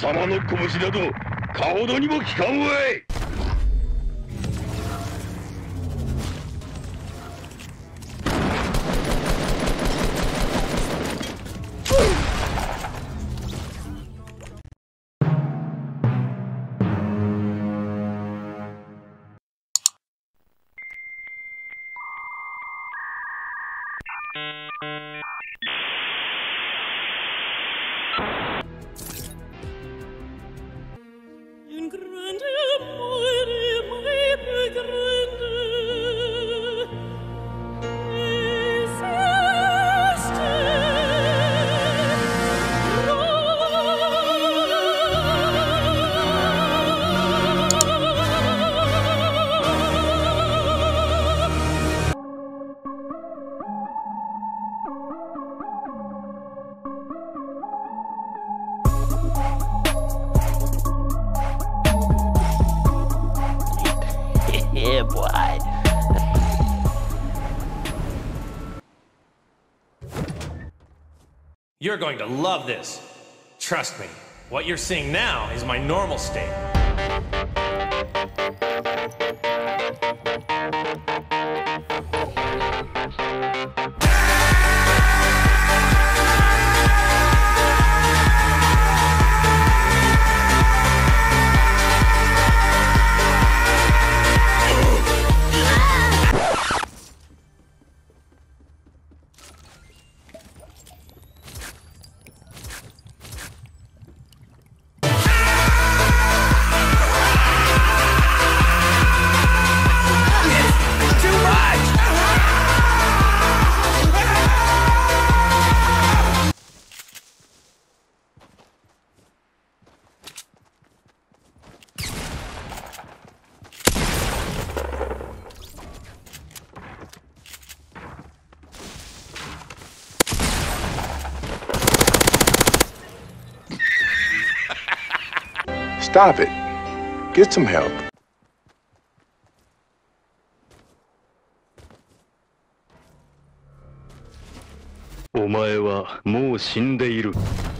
様の拳などかほどにも効かんわい。 Yeah, boy. You're going to love this. Trust me, what you're seeing now is my normal state. Stop it. Get some help. お前はもう死んでいる。